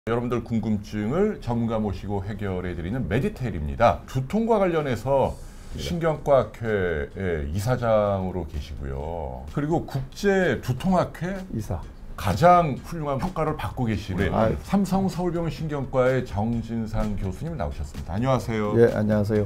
여러분들 궁금증을 전문가 모시고 해결해드리는 메디테일입니다. 두통과 관련해서 신경과학회 이사장으로 계시고요. 그리고 국제 두통학회 이사. 가장 훌륭한 평가를 받고 계시는 삼성 서울병원 신경과의 정진상 교수님 나오셨습니다. 안녕하세요. 예, 안녕하세요.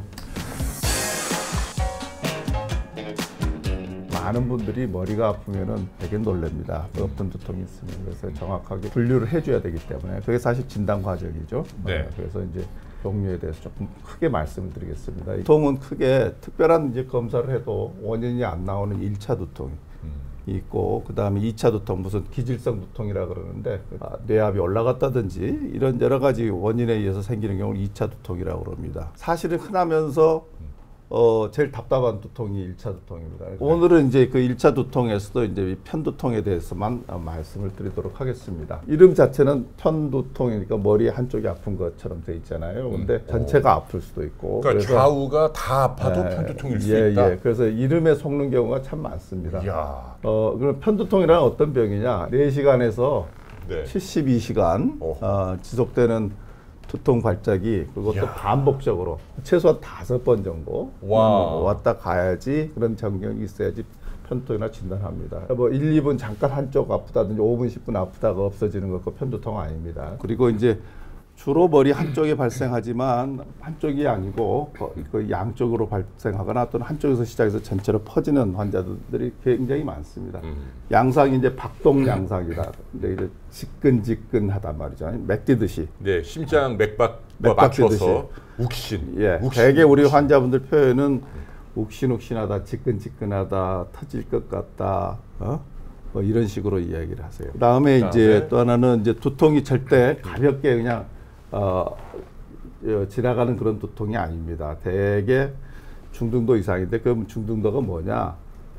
많은 분들이 머리가 아프면은 되게 놀랍니다. 어떤 두통이 있으면. 그래서 정확하게 분류를 해줘야 되기 때문에 그게 사실 진단 과정이죠. 네. 그래서 이제 종류에 대해서 조금 크게 말씀을 드리겠습니다. 두통은 크게 특별한 이제 검사를 해도 원인이 안 나오는 1차 두통이 있고, 그 다음에 2차 두통, 무슨 기질성 두통이라 그러는데 뇌압이 올라갔다든지 이런 여러 가지 원인에 의해서 생기는 경우를 2차 두통이라고 그럽니다. 사실은 흔하면서 제일 답답한 두통이 1차 두통입니다. 오늘은 이제 그 1차 두통에서도 이제 편두통에 대해서만 말씀을 드리도록 하겠습니다. 이름 자체는 편두통이니까 머리 한쪽이 아픈 것처럼 돼 있잖아요. 근데 전체가 아플 수도 있고. 그러니까 좌우가 다 아파도 편두통일 수 있다. 예. 그래서 이름에 속는 경우가 참 많습니다. 이야. 그럼 편두통이란 어떤 병이냐? 4시간에서 72시간 지속되는 두통 발작이, 그리고 또 반복적으로 최소한 5번 정도 왔다 가야지, 그런 전경이 있어야지 편두통이나 진단합니다. 뭐 1, 2분 잠깐 한쪽 아프다든지 5분, 10분 아프다가 없어지는 거, 그 편두통 아닙니다. 그리고 이제 주로 머리 한쪽에 발생하지만 한쪽이 아니고 그 양쪽으로 발생하거나 또는 한쪽에서 시작해서 전체로 퍼지는 환자들이 굉장히 많습니다. 양상이 이제 박동 양상이다. 근데 이제 지끈지끈하단 말이죠. 맥뛰듯이. 네, 심장 맥박과 맞춰서 욱신. 예. 대개 우리 환자분들 표현은 욱신욱신하다, 지끈지끈하다, 터질 것 같다. 뭐 이런 식으로 이야기를 하세요. 그다음에 이제 또 하나는 이제 두통이 절대 가볍게 그냥 지나가는 그런 두통이 아닙니다. 대개 중등도 이상인데, 그럼 중등도가 뭐냐?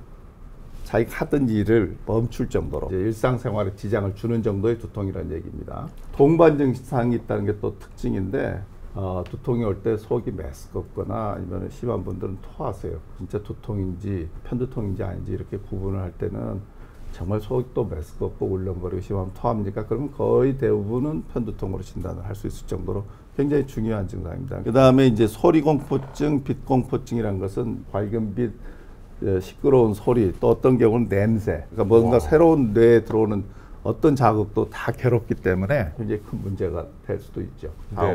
자기가 하던 일을 멈출 정도로 이제 일상생활에 지장을 주는 정도의 두통이라는 얘기입니다. 동반 증상이 있다는 게 또 특징인데, 두통이 올 때 속이 메스껍거나 아니면 심한 분들은 토하세요. 진짜 두통인지 편두통인지 아닌지 이렇게 구분을 할 때는 정말 속이 또 메스껍고 울렁거리고 심하면 토합니까? 그러면 거의 대부분은 편두통으로 진단을 할 수 있을 정도로 굉장히 중요한 증상입니다. 그 다음에 이제 소리공포증, 빛공포증이라는 것은 밝은 빛, 시끄러운 소리, 또 어떤 경우는 냄새, 그러니까 뭔가 새로운 뇌에 들어오는 어떤 자극도 다 괴롭기 때문에 굉장히 큰 문제가 될 수도 있죠.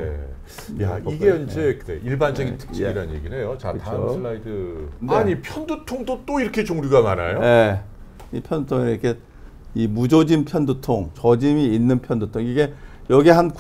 네. 야, 이게 이제 일반적인 특징이라는 얘기네요. 자, 그렇죠. 다음 슬라이드. 네. 아니, 편두통도 또 이렇게 종류가 많아요? 네. 이 편두통은 이렇게 이 무조짐 편두통, 조짐이 있는 편두통, 이게 여기 한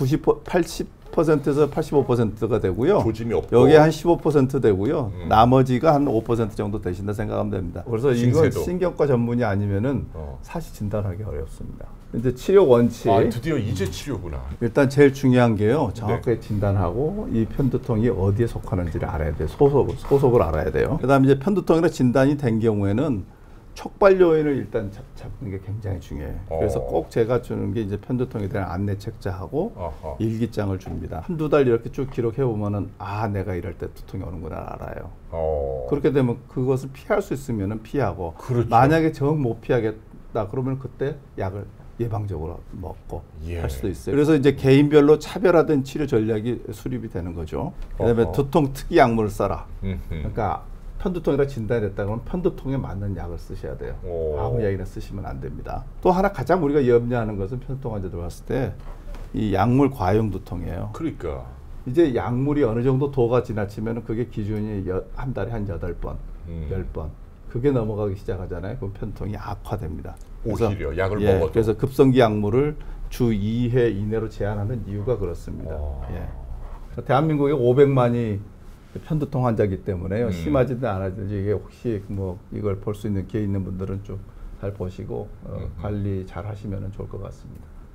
80%에서 85%가 되고요. 조짐이 없고. 여기 한 15% 되고요. 나머지가 한 5% 정도 되신다 생각하면 됩니다. 그래서 이건 신경과 전문이 아니면은 사실 진단하기 어렵습니다. 이제 치료 원칙. 드디어 이제 치료구나. 일단 제일 중요한 게요. 정확하게 진단하고 이 편두통이 어디에 속하는지를 알아야 돼요. 소속을 알아야 돼요. 그다음에 이제 편두통이라 진단이 된 경우에는 촉발 요인을 일단 잡는 게 굉장히 중요해요. 그래서 꼭 제가 주는 게 이제 편두통에 대한 안내 책자하고 일기장을 줍니다. 한두 달 이렇게 쭉 기록해 보면은 내가 이럴 때 두통이 오는구나 알아요. 그렇게 되면 그것을 피할 수 있으면은 피하고, 그렇죠. 만약에 정 못 피하겠다 그러면 그때 약을 예방적으로 먹고 할 수도 있어요. 그래서 이제 개인별로 차별화된 치료 전략이 수립이 되는 거죠. 그다음에 두통 특이 약물을 써라. 그러니까 편두통이라 진단이 됐다 그러면 편두통에 맞는 약을 쓰셔야 돼요. 아무 약이나 쓰시면 안 됩니다. 또 하나 가장 우리가 염려하는 것은 편두통 환자들 왔을 때 이 약물 과용 두통이에요. 그러니까 이제 약물이 어느 정도 도가 지나치면 그게 기준이 한 달에 한 8번, 10번. 그게 넘어가기 시작하잖아요. 그럼 편두통이 악화됩니다. 오히려 약을 먹어도. 그래서 급성기 약물을 주 2회 이내로 제한하는 이유가 그렇습니다. 대한민국에 500만이 편두통 환자이기 때문에요. 심하지든 안 하든지 이게 혹시 뭐 이걸 볼 수 있는 기회 있는 분들은 좀 잘 보시고 관리 잘 하시면 좋을 것 같습니다.